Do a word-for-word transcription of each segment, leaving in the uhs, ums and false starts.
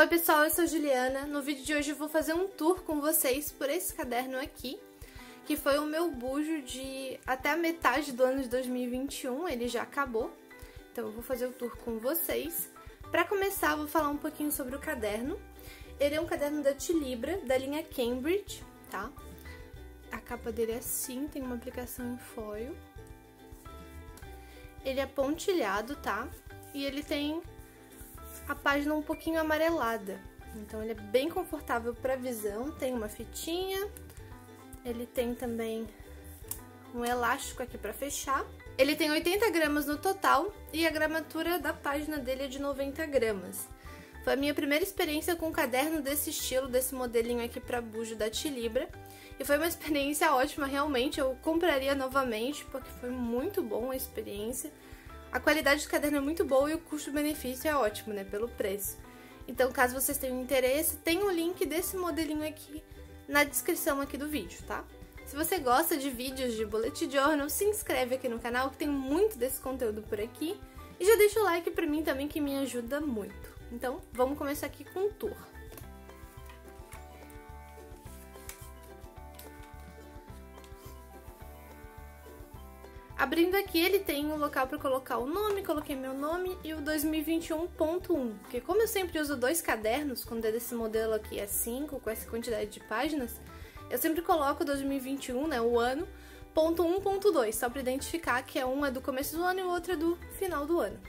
Oi pessoal, eu sou a Juliana. No vídeo de hoje eu vou fazer um tour com vocês por esse caderno aqui, que foi o meu bujo de até a metade do ano de dois mil e vinte e um, ele já acabou. Então eu vou fazer o tour com vocês. Para começar, eu vou falar um pouquinho sobre o caderno. Ele é um caderno da Tilibra, da linha Cambridge, tá? A capa dele é assim, tem uma aplicação em foil. Ele é pontilhado, tá? E ele tem a página um pouquinho amarelada, então ele é bem confortável para visão. Tem uma fitinha, ele tem também um elástico aqui para fechar. Ele tem oitenta gramas no total e a gramatura da página dele é de noventa gramas. Foi a minha primeira experiência com um caderno desse estilo, desse modelinho aqui para bujo da Tilibra, e foi uma experiência ótima, realmente. Eu compraria novamente porque foi muito bom a experiência. A qualidade do caderno é muito boa e o custo-benefício é ótimo, né, pelo preço. Então, caso vocês tenham interesse, tem o link desse modelinho aqui na descrição aqui do vídeo, tá? Se você gosta de vídeos de bullet journal, se inscreve aqui no canal, que tem muito desse conteúdo por aqui. E já deixa o like pra mim também, que me ajuda muito. Então, vamos começar aqui com o tour. Abrindo aqui, ele tem um local para colocar o nome, coloquei meu nome e o dois mil e vinte e um ponto um, porque como eu sempre uso dois cadernos, quando é desse modelo aqui é cinco, com essa quantidade de páginas, eu sempre coloco dois mil e vinte e um, né, o ano, ponto um, ponto dois, só para identificar que é um é do começo do ano e o outro é do final do ano.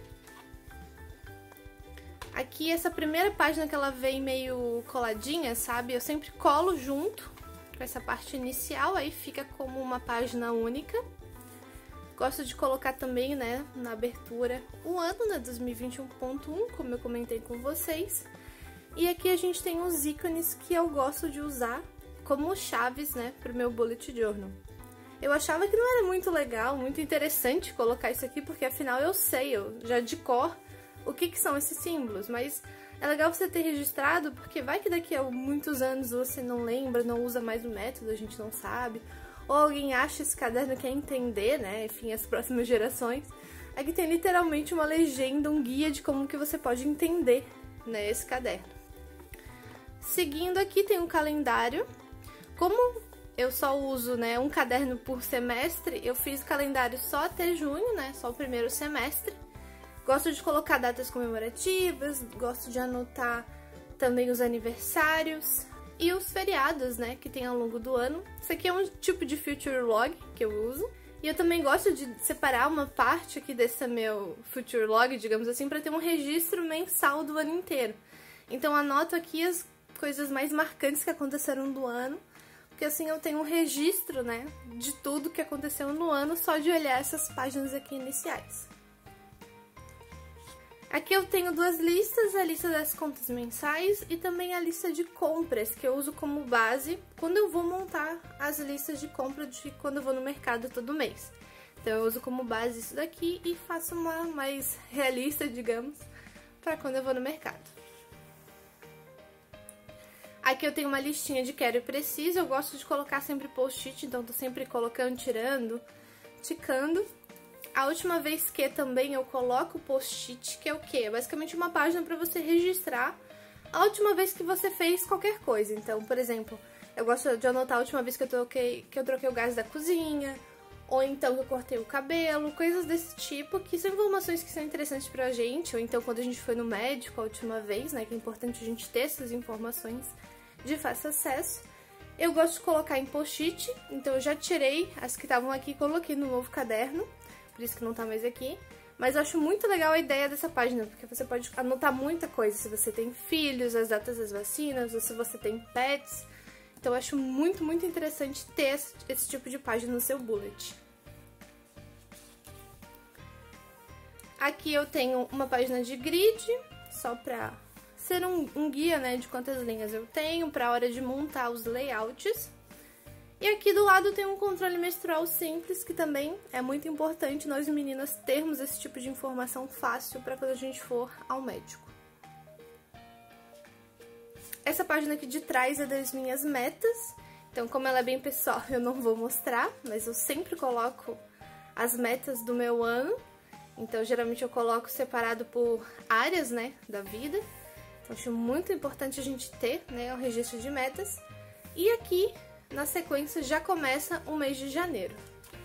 Aqui, essa primeira página que ela vem meio coladinha, sabe, eu sempre colo junto com essa parte inicial, aí fica como uma página única. Gosto de colocar também, né, na abertura o ano, né, dois mil e vinte e um ponto um, como eu comentei com vocês. E aqui a gente tem os ícones que eu gosto de usar como chaves, né, pro meu bullet journal. Eu achava que não era muito legal, muito interessante colocar isso aqui, porque afinal eu sei, eu já de cor, o que que são esses símbolos, mas é legal você ter registrado, porque vai que daqui a muitos anos você não lembra, não usa mais o método, a gente não sabe. Ou alguém acha esse caderno e quer entender, né, enfim, as próximas gerações. Aqui tem literalmente uma legenda, um guia de como que você pode entender, né, esse caderno. Seguindo aqui tem um calendário. Como eu só uso, né, um caderno por semestre, eu fiz calendário só até junho, né, só o primeiro semestre. Gosto de colocar datas comemorativas, gosto de anotar também os aniversários e os feriados, né, que tem ao longo do ano. Isso aqui é um tipo de future log que eu uso. E eu também gosto de separar uma parte aqui desse meu future log, digamos assim, para ter um registro mensal do ano inteiro. Então anoto aqui as coisas mais marcantes que aconteceram do ano, porque assim eu tenho um registro, né, de tudo que aconteceu no ano só de olhar essas páginas aqui iniciais. Aqui eu tenho duas listas, a lista das contas mensais e também a lista de compras, que eu uso como base quando eu vou montar as listas de compra de quando eu vou no mercado todo mês. Então eu uso como base isso daqui e faço uma mais realista, digamos, para quando eu vou no mercado. Aqui eu tenho uma listinha de quero e preciso, eu gosto de colocar sempre post-it, então tô sempre colocando, tirando, ticando. A última vez que também eu coloco o post-it, que é o quê? É basicamente uma página para você registrar a última vez que você fez qualquer coisa. Então, por exemplo, eu gosto de anotar a última vez que eu troquei, que eu troquei o gás da cozinha, ou então que eu cortei o cabelo, coisas desse tipo, que são informações que são interessantes pra gente, ou então quando a gente foi no médico a última vez, né, que é importante a gente ter essas informações de fácil acesso. Eu gosto de colocar em post-it, então eu já tirei as que estavam aqui e coloquei no novo caderno. Por isso que não tá mais aqui. Mas eu acho muito legal a ideia dessa página, porque você pode anotar muita coisa. Se você tem filhos, as datas das vacinas, ou se você tem pets. Então eu acho muito, muito interessante ter esse, esse tipo de página no seu bullet. Aqui eu tenho uma página de grid, só pra ser um, um guia, né, de quantas linhas eu tenho, pra hora de montar os layouts. E aqui do lado tem um controle menstrual simples, que também é muito importante nós meninas termos esse tipo de informação fácil para quando a gente for ao médico. Essa página aqui de trás é das minhas metas, então como ela é bem pessoal eu não vou mostrar, mas eu sempre coloco as metas do meu ano. Então geralmente eu coloco separado por áreas, né, da vida. Então, acho muito importante a gente ter, né, o registro de metas. E aqui, na sequência, já começa o mês de janeiro.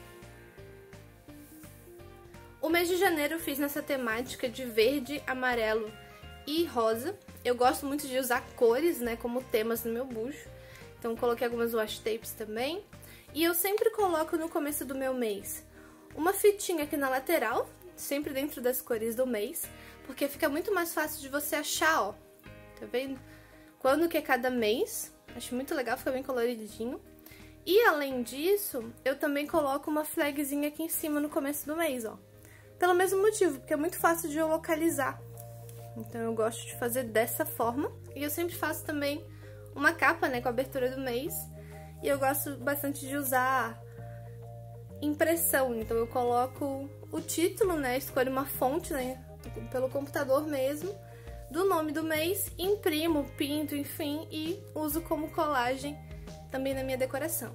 O mês de janeiro eu fiz nessa temática de verde, amarelo e rosa. Eu gosto muito de usar cores, né, como temas no meu bujo. Então, coloquei algumas washi tapes também. E eu sempre coloco no começo do meu mês uma fitinha aqui na lateral, sempre dentro das cores do mês, porque fica muito mais fácil de você achar, ó. Tá vendo? Quando que é cada mês. Acho muito legal, fica bem coloridinho. E além disso, eu também coloco uma flagzinha aqui em cima no começo do mês, ó. Pelo mesmo motivo, porque é muito fácil de eu localizar. Então eu gosto de fazer dessa forma. E eu sempre faço também uma capa, né, com a abertura do mês. E eu gosto bastante de usar impressão. Então eu coloco o título, né, escolho uma fonte, né, pelo computador mesmo, do nome do mês, imprimo, pinto, enfim, e uso como colagem também na minha decoração.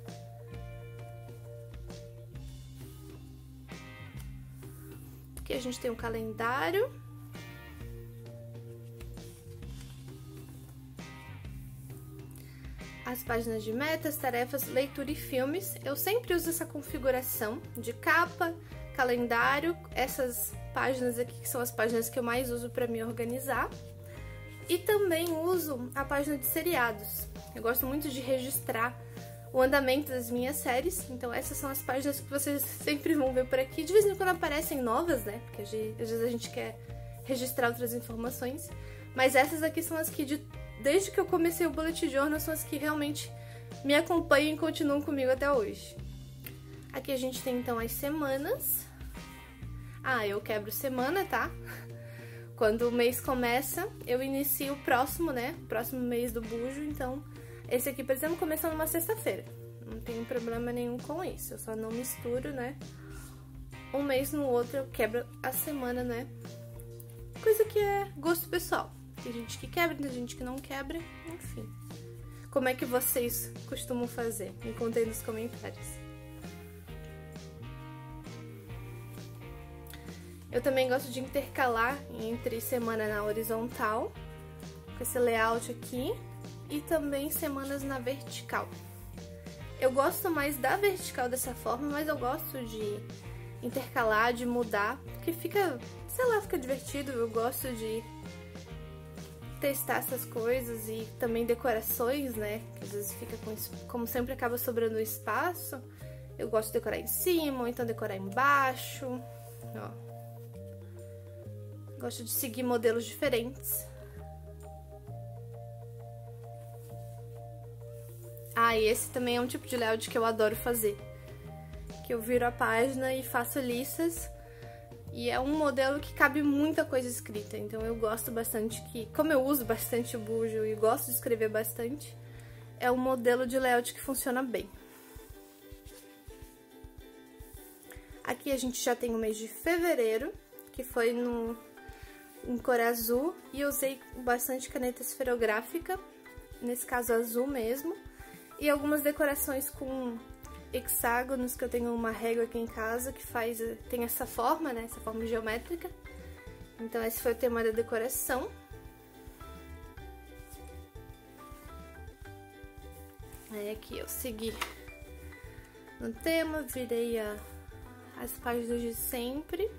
Aqui a gente tem um calendário. As páginas de metas, tarefas, leitura e filmes. Eu sempre uso essa configuração de capa, calendário, essas páginas aqui que são as páginas que eu mais uso para me organizar. E também uso a página de seriados. Eu gosto muito de registrar o andamento das minhas séries, então essas são as páginas que vocês sempre vão ver por aqui. De vez em quando aparecem novas, né, porque às vezes a gente quer registrar outras informações, mas essas aqui são as que, de, desde que eu comecei o Bullet Journal, são as que realmente me acompanham e continuam comigo até hoje. Aqui a gente tem então as semanas. Ah, eu quebro semana, tá? Quando o mês começa, eu inicio o próximo, né, próximo mês do bujo, então esse aqui, por exemplo, começou numa sexta-feira. Não tenho problema nenhum com isso. Eu só não misturo, né? Um mês no outro eu quebro a semana, né? Coisa que é gosto pessoal. Tem gente que quebra, tem gente que não quebra, enfim. Como é que vocês costumam fazer? Me contem nos comentários. Eu também gosto de intercalar entre semana na horizontal, com esse layout aqui, e também semanas na vertical. Eu gosto mais da vertical dessa forma, mas eu gosto de intercalar, de mudar, porque fica, sei lá, fica divertido. Eu gosto de testar essas coisas e também decorações, né, que às vezes fica com, como sempre acaba sobrando espaço. Eu gosto de decorar em cima, ou então decorar embaixo, ó. Gosto de seguir modelos diferentes. Ah, e esse também é um tipo de layout que eu adoro fazer. Que eu viro a página e faço listas. E é um modelo que cabe muita coisa escrita. Então eu gosto bastante que... Como eu uso bastante o bujo e gosto de escrever bastante, é um modelo de layout que funciona bem. Aqui a gente já tem o mês de fevereiro, que foi no, em cor azul. E eu usei bastante caneta esferográfica, nesse caso azul mesmo. E algumas decorações com hexágonos, que eu tenho uma régua aqui em casa que faz, tem essa forma, né, essa forma geométrica. Então esse foi o tema da decoração. Aí aqui eu segui no tema, virei a, as páginas de sempre.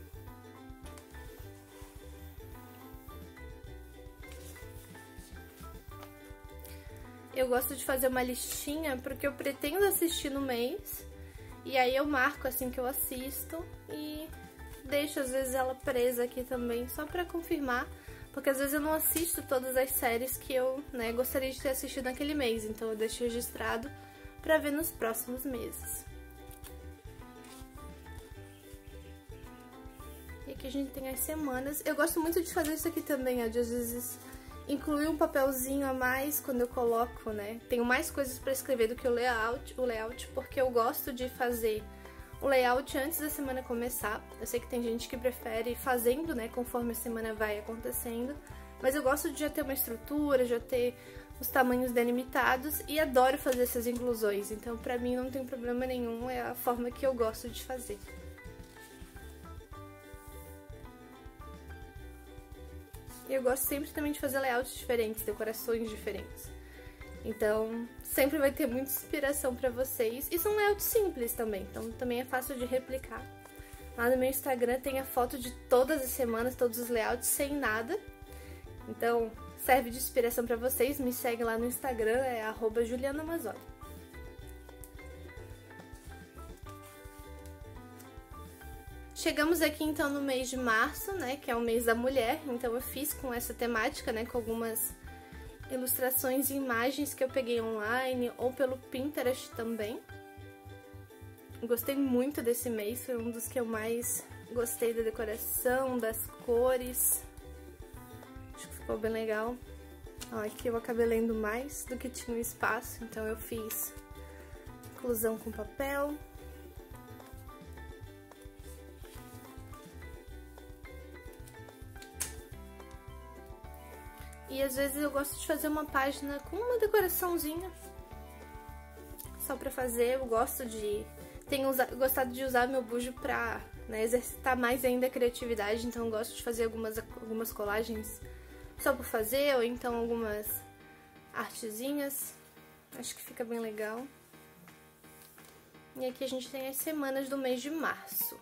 Eu gosto de fazer uma listinha porque eu pretendo assistir no mês. E aí eu marco assim que eu assisto e deixo às vezes ela presa aqui também, só pra confirmar. Porque às vezes eu não assisto todas as séries que eu, né, gostaria de ter assistido naquele mês. Então eu deixo registrado pra ver nos próximos meses. E aqui a gente tem as semanas. Eu gosto muito de fazer isso aqui também, ó, de às vezes incluir um papelzinho a mais quando eu coloco, né? Tenho mais coisas pra escrever do que o layout, o layout, porque eu gosto de fazer o layout antes da semana começar. Eu sei que tem gente que prefere fazendo, né, conforme a semana vai acontecendo, mas eu gosto de já ter uma estrutura, já ter os tamanhos delimitados e adoro fazer essas inclusões. Então, pra mim não tem problema nenhum, é a forma que eu gosto de fazer. E eu gosto sempre também de fazer layouts diferentes, decorações diferentes. Então, sempre vai ter muita inspiração pra vocês. E são layouts simples também, então também é fácil de replicar. Lá no meu Instagram tem a foto de todas as semanas, todos os layouts, sem nada. Então, serve de inspiração pra vocês. Me segue lá no Instagram, é arroba Juliana Mazzoli. Chegamos aqui então no mês de março, né, que é o mês da mulher. Então eu fiz com essa temática, né, com algumas ilustrações e imagens que eu peguei online ou pelo Pinterest também. Gostei muito desse mês, foi um dos que eu mais gostei da decoração, das cores. Acho que ficou bem legal. Ó, aqui eu acabei lendo mais do que tinha espaço, então eu fiz inclusão com papel. E às vezes eu gosto de fazer uma página com uma decoraçãozinha só pra fazer. Eu gosto de... Tenho usado, gostado de usar meu bujo pra, né, exercitar mais ainda a criatividade. Então eu gosto de fazer algumas, algumas colagens só por fazer, ou então algumas artezinhas. Acho que fica bem legal. E aqui a gente tem as semanas do mês de março.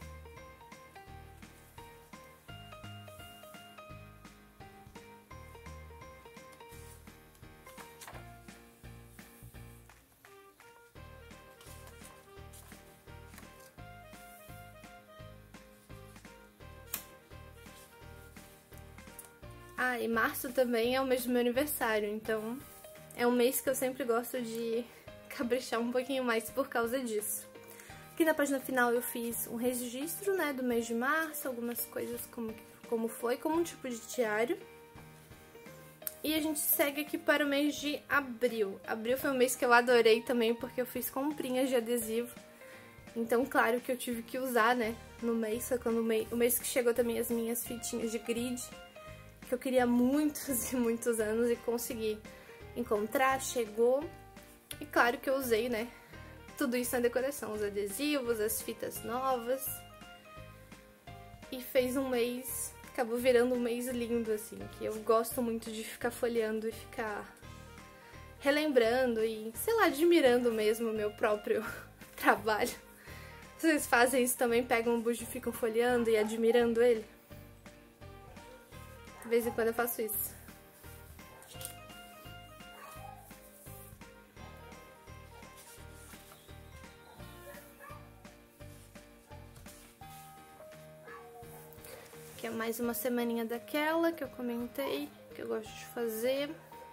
Ah, e março também é o mês do meu aniversário, então é um mês que eu sempre gosto de caprichar um pouquinho mais por causa disso. Aqui na página final eu fiz um registro, né, do mês de março, algumas coisas como, como foi, como um tipo de diário. E a gente segue aqui para o mês de abril. Abril foi um mês que eu adorei também, porque eu fiz comprinhas de adesivo. Então, claro que eu tive que usar, né, no mês, foi quando o mês, o mês que chegou também as minhas fitinhas de grid, que eu queria muitos e muitos anos e consegui encontrar, chegou. E claro que eu usei, né, tudo isso na decoração, os adesivos, as fitas novas. E fez um mês, acabou virando um mês lindo, assim, que eu gosto muito de ficar folheando e ficar relembrando e, sei lá, admirando mesmo o meu próprio trabalho. Vocês fazem isso também? Pegam um bujo e ficam folheando e admirando ele? De vez em quando eu faço isso. Aqui é mais uma semaninha daquela que eu comentei, que eu gosto de fazer.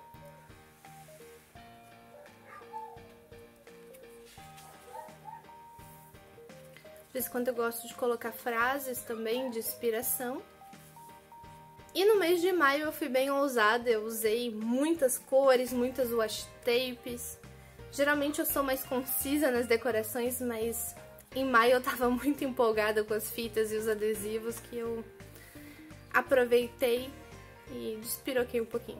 De vez em quando eu gosto de colocar frases também de inspiração. E no mês de maio eu fui bem ousada, eu usei muitas cores, muitas washi tapes. Geralmente eu sou mais concisa nas decorações, mas em maio eu tava muito empolgada com as fitas e os adesivos que eu aproveitei e despiroquei um pouquinho.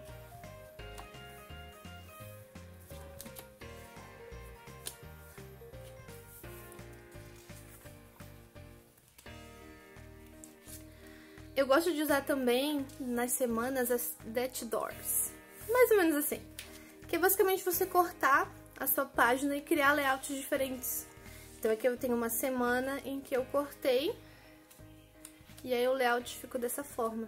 Eu gosto de usar também, nas semanas, as Detch Doors. Mais ou menos assim. Que é basicamente você cortar a sua página e criar layouts diferentes. Então aqui eu tenho uma semana em que eu cortei. E aí o layout ficou dessa forma.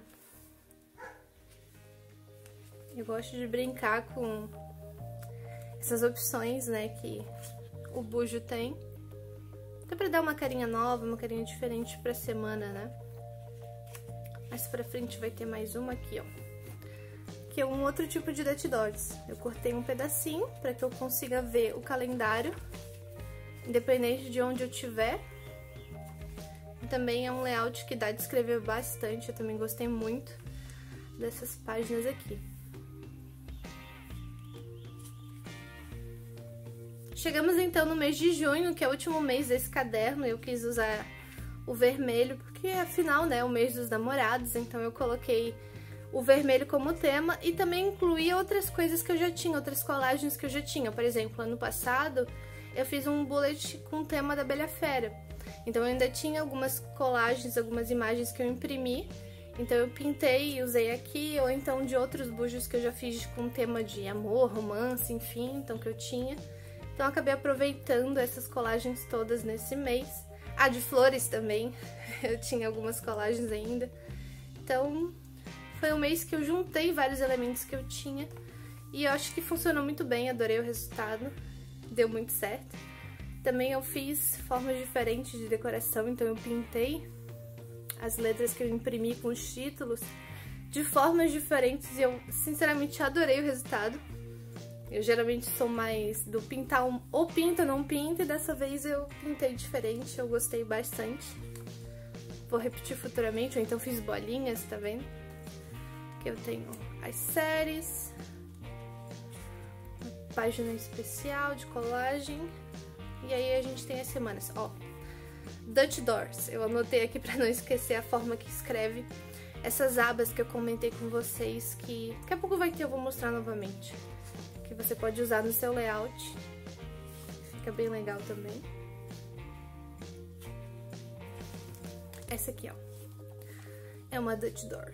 Eu gosto de brincar com essas opções, né, que o bujo tem. Até pra dar uma carinha nova, uma carinha diferente pra semana, né? Mais pra frente vai ter mais uma aqui, ó. Que é um outro tipo de Detch Doors. Eu cortei um pedacinho pra que eu consiga ver o calendário, independente de onde eu estiver. E também é um layout que dá de escrever bastante. Eu também gostei muito dessas páginas aqui. Chegamos então no mês de junho, que é o último mês desse caderno. Eu quis usar o vermelho, porque afinal, né, é o mês dos namorados, então eu coloquei o vermelho como tema e também incluí outras coisas que eu já tinha, outras colagens que eu já tinha. Por exemplo, ano passado eu fiz um bullet com o tema da Bela Fera, então eu ainda tinha algumas colagens, algumas imagens que eu imprimi Então eu pintei e usei aqui, ou então de outros bujos que eu já fiz com tema de amor, romance, enfim, então que eu tinha. Então eu acabei aproveitando essas colagens todas nesse mês. Ah, de flores também, eu tinha algumas colagens ainda. Então foi um mês que eu juntei vários elementos que eu tinha e eu acho que funcionou muito bem, adorei o resultado, deu muito certo. Também eu fiz formas diferentes de decoração, então eu pintei as letras que eu imprimi com os títulos de formas diferentes e eu sinceramente adorei o resultado. Eu geralmente sou mais do pintar um, ou pinta ou não pinta, e dessa vez eu pintei diferente, eu gostei bastante. Vou repetir futuramente, ou então fiz bolinhas, tá vendo? Aqui eu tenho as séries, uma página especial de colagem, e aí a gente tem as semanas, ó. Dutch Doors, eu anotei aqui pra não esquecer a forma que escreve. Essas abas que eu comentei com vocês, que daqui a pouco vai ter, eu vou mostrar novamente. Que você pode usar no seu layout. Fica bem legal também. Essa aqui, ó. É uma Dutch Door.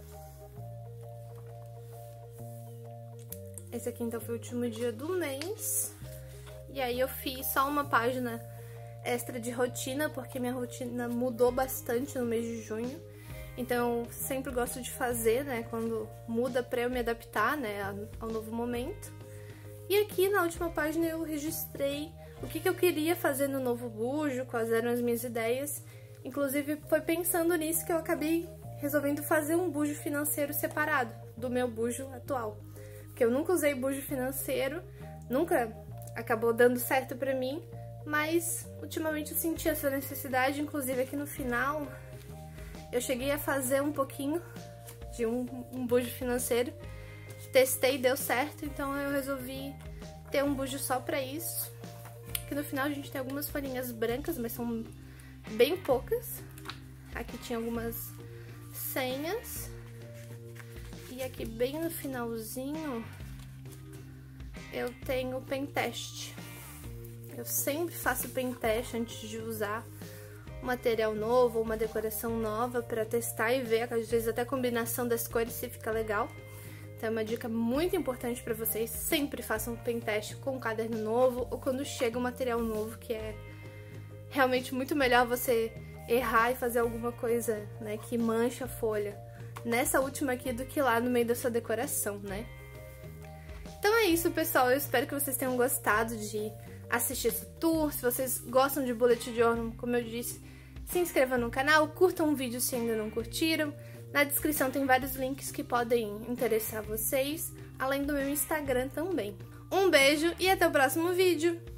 Esse aqui, então, foi o último dia do mês. E aí eu fiz só uma página extra de rotina, porque minha rotina mudou bastante no mês de junho. Então, sempre gosto de fazer, né, quando muda pra eu me adaptar, né, ao novo momento. E aqui na última página eu registrei o que, que eu queria fazer no novo bujo, quais eram as minhas ideias. Inclusive, foi pensando nisso que eu acabei resolvendo fazer um bujo financeiro separado do meu bujo atual. Porque eu nunca usei bujo financeiro, nunca acabou dando certo pra mim. Mas, ultimamente eu senti essa necessidade, inclusive aqui no final, eu cheguei a fazer um pouquinho de um, um bujo financeiro. Testei, deu certo, então eu resolvi ter um bujo só pra isso. Aqui no final a gente tem algumas folhinhas brancas, mas são bem poucas. Aqui tinha algumas senhas. E aqui bem no finalzinho, eu tenho o pen teste. Eu sempre faço pen teste antes de usar um material novo ou uma decoração nova pra testar e ver, às vezes até a combinação das cores se fica legal. Então é uma dica muito importante pra vocês, sempre façam um pen teste com um caderno novo ou quando chega um material novo, que é realmente muito melhor você errar e fazer alguma coisa, né, que mancha a folha nessa última aqui do que lá no meio da sua decoração, né? Então é isso, pessoal, eu espero que vocês tenham gostado de assistir esse tour. Se vocês gostam de bullet journal, como eu disse, se inscrevam no canal, curtam o vídeo se ainda não curtiram. Na descrição tem vários links que podem interessar vocês, além do meu Instagram também. Um beijo e até o próximo vídeo!